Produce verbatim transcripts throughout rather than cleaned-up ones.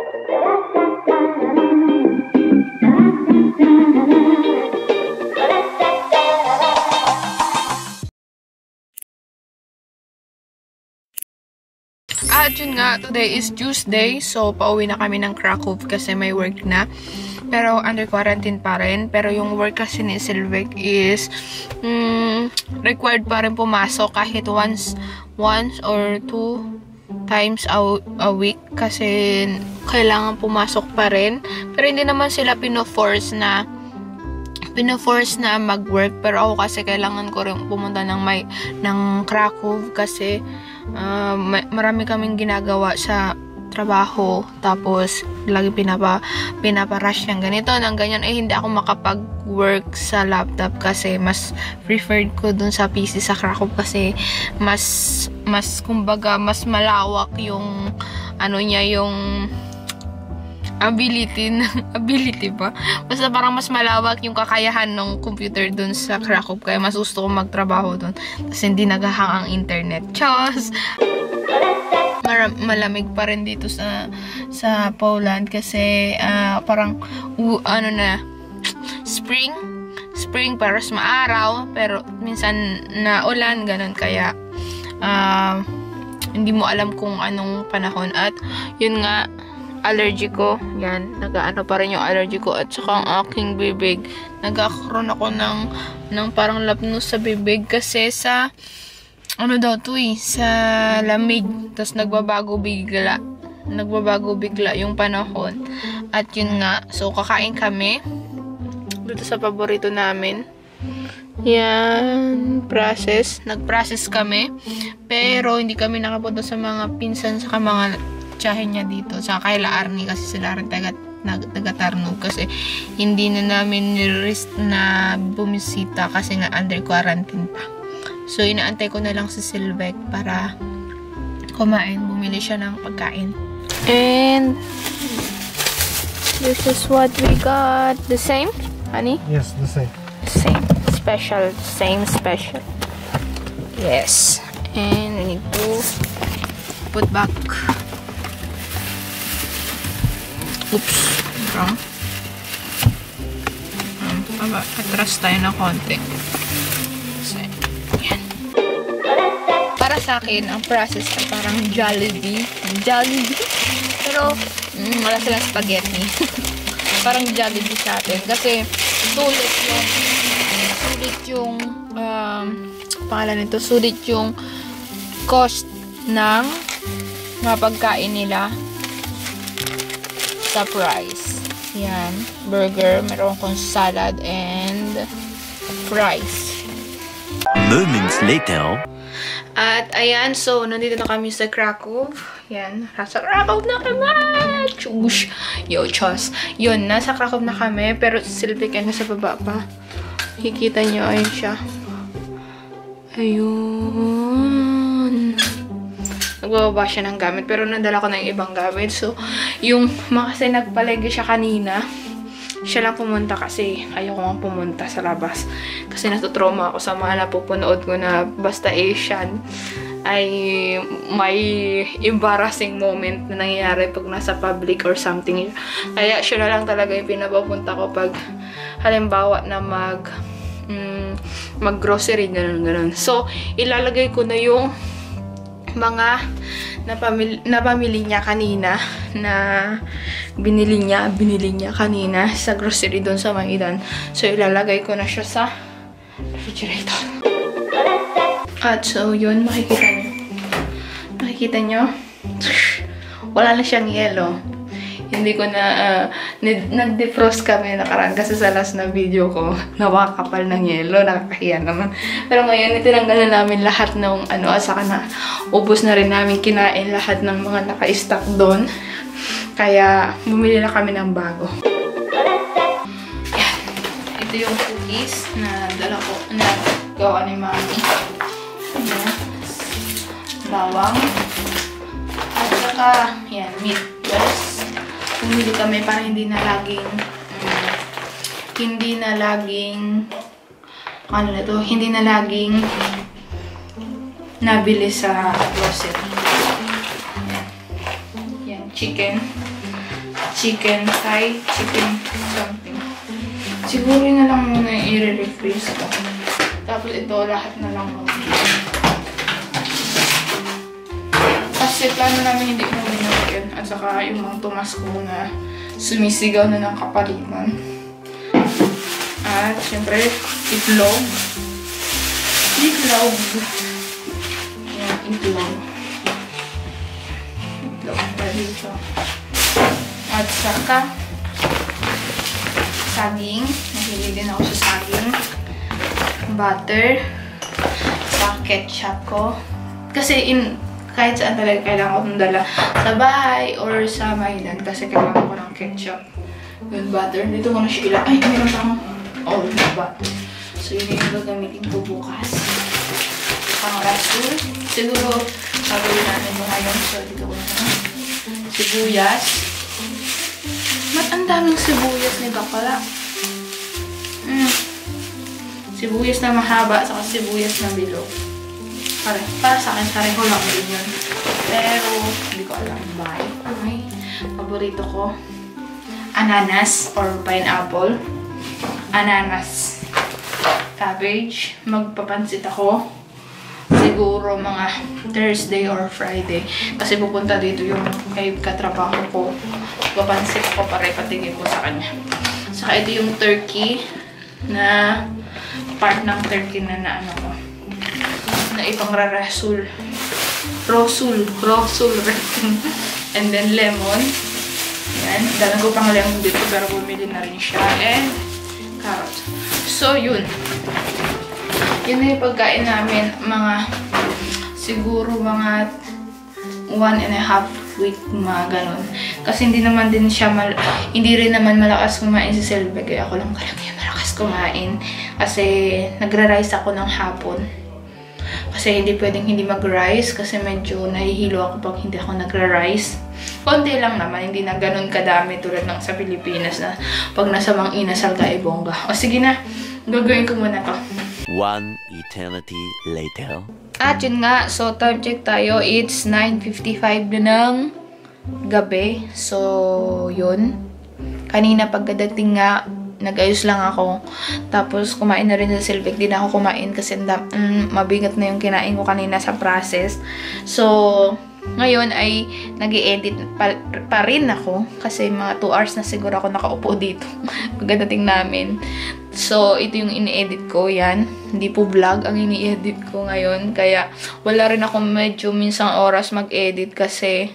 At yun nga, today is Tuesday, so pauwi na kami ng Krakow kasi may work na. Pero under quarantine pa rin. Pero yung work kasi ni Sylvek is mm, required pa rin pumasok kahit once, once or two times a, a week kasi kailangan pumasok pa rin. Pero hindi naman sila pino-force na pino-force na mag-work, pero ako kasi kailangan ko rin pumunta ng may ng Krakow kasi uh, may, marami kaming ginagawa sa trabaho, tapos lagi pinapa pinapa-rush ng ganito ng ganyan, eh hindi ako makapag-work sa laptop kasi mas preferred ko dun sa P C sa Krakow kasi mas mas kumbaga mas malawak yung ano niya, yung ability, ability ba? Basta parang mas malawak yung kakayahan ng computer dun sa Krakow. Kaya mas gusto ko magtrabaho dun. Kasi hindi naghahang ang internet. Chos! Malamig pa rin dito sa sa Poland kasi uh, parang uh, ano na spring. Spring para mas maaraw. Pero minsan na ulan, ganun. Kaya uh, hindi mo alam kung anong panahon. At yun nga, allergy ko, yan, nag-ano pa rin yung allergy ko, at saka ang aking bibig, nagkakaroon ako ng, ng parang lapnos sa bibig kasi sa, ano daw to eh, sa lamig, tapos nagbabago bigla, nagbabago bigla yung panahon, at yun nga, so kakain kami, dito sa paborito namin, yan, process, nag-process kami, pero hindi kami nakapunta sa mga pinsan, sa mga tsahin niya dito. Saka kay La Arnie kasi sila rin taga, taga Tarnog kasi hindi na namin nirist na bumisita kasi nga under quarantine pa. So, inaantay ko na lang si Sylvek para kumain. Bumili siya ng pagkain. And this is what we got. The same, honey? Yes, the same. Same. Special. Same special. Yes. And we need to put back. Oops, wrong. Um, atras tayo na konti. So, yan. Para sa akin, ang process ay parang Jollibee. Jollibee. Pero, mm, wala silang spaghetti. Parang Jollibee sa atin. Kasi, sulit yung, sulit yung, um, pangalan nito, sulit yung cost ng mga pagkain nila sa price. Yan. Burger. Meron kong salad and fries. Moments later. At ayan. So, nandito na kami sa Krakow. Yan. Nasa Krakow na kami. Chush. Yo, chos. Yun. Nasa Krakow na kami. Pero Sylvek ay nasa baba pa. Kikita nyo. Ayun siya. Ayun. Nagbababa siya ng gamit. Pero nadala ko na yung ibang gamit. So, yung kasi nagpalagi siya kanina. Siya lang pumunta kasi ayoko nga pumunta sa labas. Kasi natutrauma ako sa mga napupunood ko na basta Asian ay may embarrassing moment na nangyayari pag nasa public or something. Kaya siya na lang talaga yung pinapapunta ko pag halimbawa na mag mm, mag-grocery, ganun, ganun. So, ilalagay ko na yung mga napamili, napamili niya kanina na binili niya, binili niya kanina sa grocery doon sa Maidan. So, ilalagay ko na siya sa refrigerator. At so, yun, makikita niyo. Makikita niyo, wala na siyang yelo. Hindi ko na, uh, nag-defrost kami nakaraan kasi sa last na video ko, nawakapal ng yelo, nakakahiya naman. Pero ngayon, itinanggal na namin lahat ng ano, at saka na, ubos na rin namin kinain lahat ng mga naka-stock doon. Kaya, bumili na kami ng bago. Yan. Ito yung cookies na dala ko, na gawa ni Mami. Yan. Bawang. At saka, yan, meat. Yes. Pumili kami para hindi na laging um, hindi na laging ano na to, hindi na laging nabili sa grocery. Yan, yan chicken. chicken thigh, chicken something. Siguro na lang muna yung i-refreeze ko. Tapos ito, lahat na lang muna. Kasi plano namin hindi mo minagyan. At saka yung mga tumas ko na sumisigaw na ng kapalitan. At syempre, itlog. Itlog. Ayan, itlog. Itlog. Ready siya. At saka, saging. Mahilig din ako sa saging. Butter. Saka ketchup ko. Kasi in, kahit saan talaga kailangan ko itong dala. Sa bahay or sa mainan. Kasi kailangan ko ng ketchup. Yung butter. Dito ko na siya ila. Ay, meron pa akong all na butter. So, yun yung gagamitin ko bukas. Pang rasul. Siguro, gagawin namin mo ngayon. So, dito ko na. Sibuyas. Mat ang daming sibuyas ni Bakala. Mm. Sibuyas na mahaba, saka sibuyas na bilog. Pare, para sa akin, pareho lang din yun. Pero, hindi ko alam. Bye. Okay. Paborito ko. Ananas or pineapple. Ananas. Cabbage. Magpapansit ako. Siguro mga Thursday or Friday. Kasi pupunta dito yung kay katrabaho ko. Papansit ako para ipatingin ko sa kanya. Saka ito yung turkey na part ng turkey na na ano ko. Na ibang rasul. Rosul. Rosul. And then lemon. Yan. Dala ko pang lemon dito pero bumili na rin siya. And carrot. So, yun. Yun na yung pagkain namin. Mga siguro mga one and a half week, mga ganun. Kasi hindi naman din siya mal hindi rin naman malakas kumain si Selve. Kaya ako lang talaga yung malakas kumain. Kasi nagra-rice ako ng hapon. Kasi hindi pwedeng hindi mag-rice. Kasi medyo nahihilo ako pag hindi ako nagra-rice. Konti lang naman. Hindi na ganun kadami tulad ng sa Pilipinas na pag nasa Mang Inasal ka ay bongga. O sige na. Gagawin ko muna to. One eternity later. At yun nga, so time check tayo. It's nine fifty-five na ng gabi. So, yun. Kanina pagkadating nga, nag-ayos lang ako. Tapos, kumain na rin sa Silvic. Di na ako kumain kasi mm, mabigat na yung kinain ko kanina sa process. So, ngayon ay nag-i-edit pa, pa rin ako. Kasi mga two hours na siguro ako nakaupo dito. Pagkadating namin. So, ito yung ini-edit ko. Yan. Hindi po vlog ang ini-edit ko ngayon. Kaya, wala rin ako medyo minsang oras mag-edit kasi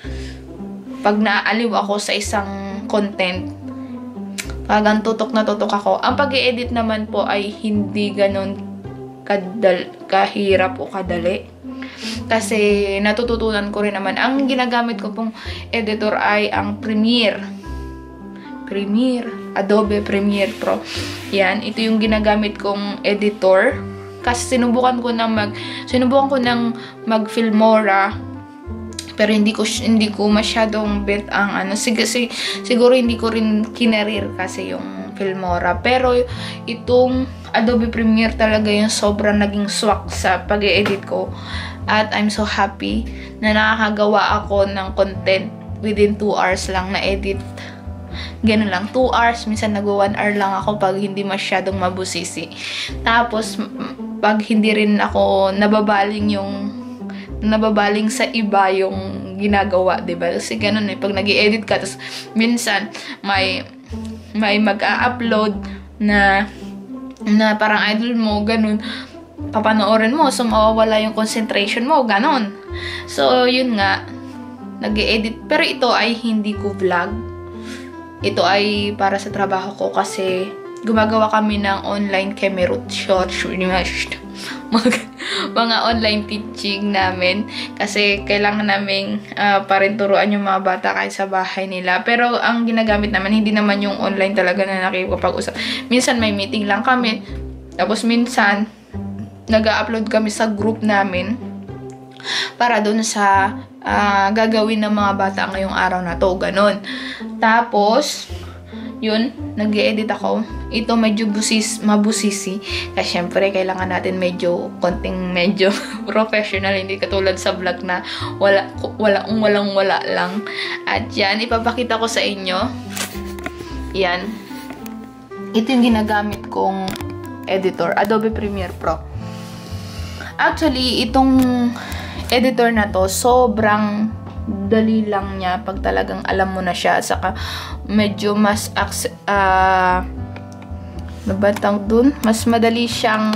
pag naaaliw ako sa isang content, pagang tutok na tutok ako. Ang pag-i-edit naman po ay hindi ganun kadal kahirap o kadali. Kasi natututunan ko rin naman. Ang ginagamit ko pong editor ay ang Premiere. Premiere. Adobe Premiere Pro. Yan. Ito yung ginagamit kong editor. Kasi sinubukan ko ng mag sinubukan ko ng mag Filmora. Pero hindi ko hindi ko masyadong bet ang ano. Sig sig siguro hindi ko rin kinarir kasi yung Filmora. Pero itong Adobe Premiere talaga yung sobrang naging swak sa pag-e-edit ko. At I'm so happy na nakakagawa ako ng content within two hours lang na edit. Ganun lang, two hours. Minsan nag-one hour lang ako pag hindi masyadong mabusisi. Tapos, pag hindi rin ako nababaling yung nababaling sa iba yung ginagawa, diba? Kasi ganun eh, pag nag-i-edit ka, tapos minsan may may mag-a-upload na na parang idol mo, ganun, papanoorin mo, so mawawala yung concentration mo, ganun. So, yun nga, nag-i-edit, pero ito ay hindi ko vlog. Ito ay para sa trabaho ko kasi gumagawa kami ng online Kemerut short mga, mga online teaching namin kasi kailangan namin uh, pa rin turuan yung mga bata kahit sa bahay nila. Pero ang ginagamit naman, hindi naman yung online talaga na nakikipag-usap. Minsan may meeting lang kami, tapos minsan nag-upload kami sa group namin para doon sa uh, gagawin ng mga bata ngayong araw na to, ganun. Tapos yun, nag-i-edit ako. Ito medyo busis, mabusisi. Kasi syempre, kailangan natin medyo, konting medyo professional. Hindi katulad sa vlog na wala, wala, walang wala lang. At yan, ipapakita ko sa inyo. Yan. Ito yung ginagamit kong editor, Adobe Premiere Pro. Actually, itong editor na to, sobrang dali lang niya pag talagang alam mo na siya. Saka medyo mas uh, nabatang dun, mas madali siyang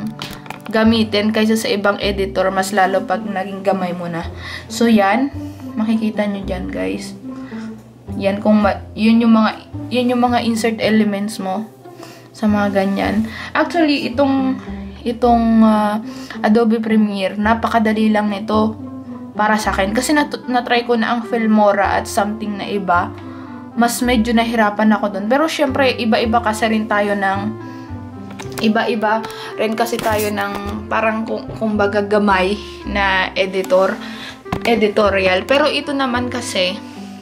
gamitin kaysa sa ibang editor, mas lalo pag naging gamay mo na. So yan, makikita nyo dyan guys. Yan, kung yun yung mga yun yung mga insert elements mo sa mga ganyan. Actually, itong itong uh, Adobe Premiere, napakadali lang nito para sa akin. Kasi nat natry ko na ang Filmora at something na iba. Mas medyo nahirapan ako dun. Pero syempre, iba-iba kasi rin tayo ng iba-iba rin kasi tayo ng parang kung, kumbaga gamay na editor, editorial. Pero ito naman kasi,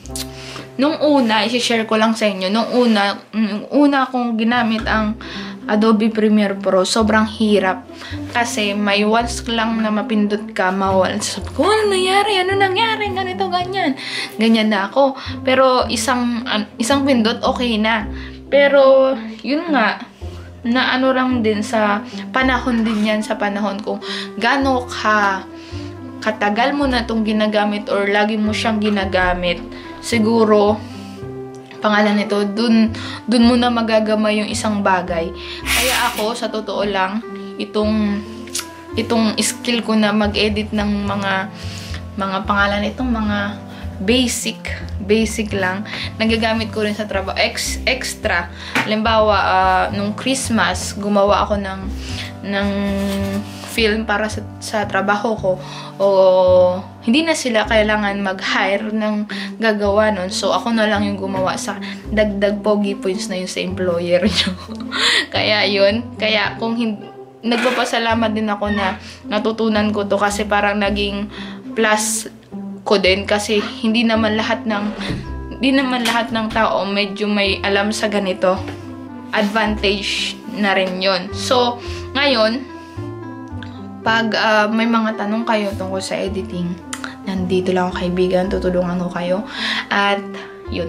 nung una, isi-share ko lang sa inyo, nung una, nung una kong ginamit ang Adobe Premiere Pro, sobrang hirap. Kasi may once lang na mapindot ka, mawal. Sabi ko, ano nangyari? Ano nangyari? Ganito, ganyan. Ganyan na ako. Pero isang, uh, isang pindot, okay na. Pero, yun nga, na ano lang din sa panahon din yan, sa panahon kung gaano ka katagal mo na itong ginagamit or lagi mo siyang ginagamit. Siguro, pangalan nito, dun, dun mo na magagamay yung isang bagay. Kaya ako, sa totoo lang, itong, itong skill ko na mag-edit ng mga, mga pangalan itong mga basic, basic lang, nagagamit ko rin sa trabaho, ex, extra. Halimbawa, uh, nung Christmas, gumawa ako ng, ng film para sa, sa trabaho ko, o hindi na sila kailangan mag-hire ng gagawa nun. So, ako na lang yung gumawa sa dagdag pogi points na yun sa employer nyo. Kaya yun. Kaya kung hindi, nagpapasalamat din ako na natutunan ko to kasi parang naging plus ko din kasi hindi naman lahat ng hindi naman lahat ng tao medyo may alam sa ganito. Advantage na rin yun. So, ngayon, pag uh, may mga tanong kayo tungkol sa editing, nandito lang ako kaibigan, tutulungan ko kayo. At, yun.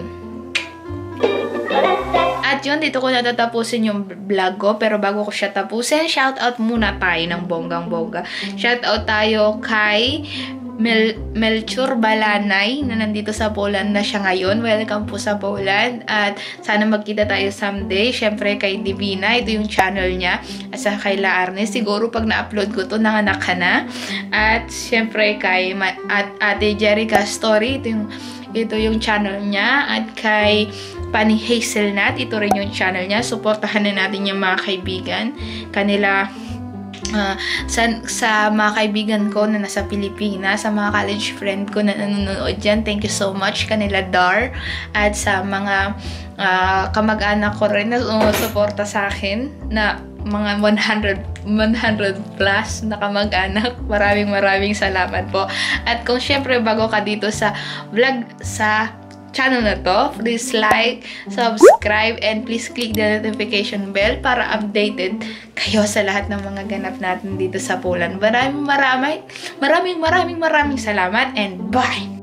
At yun, dito ko natatapusin yung vlog ko. Pero bago ko siya tapusin, shoutout muna tayo ng bonggang-bongga. Shoutout tayo kay Mel Melchor Balanay na nandito sa Poland na siya ngayon. Welcome po sa Poland. At sana magkita tayo someday. Syempre kay Divina, ito yung channel niya. At sa kay La Arnes, siguro pag na-upload ko to, nanganak ka na. At syempre kay Ma at Ate Jerica Story, ito yung, ito yung channel niya. At kay Pani Hazelnut, ito rin yung channel niya. Suportahan na natin yung mga kaibigan. Kanila Uh, sa, sa mga kaibigan ko na nasa Pilipinas, sa mga college friend ko na nanonood dyan, thank you so much kanila Dar, at sa mga uh, kamag-anak ko rin na sumusuporta sa akin na mga one hundred plus na kamag-anak. Maraming maraming salamat po. At kung syempre bago ka dito sa vlog sa channel na to, please like, subscribe, and please click the notification bell para updated kayo sa lahat ng mga ganap natin dito sa Poland. Maraming maraming, maraming maraming maraming salamat and bye!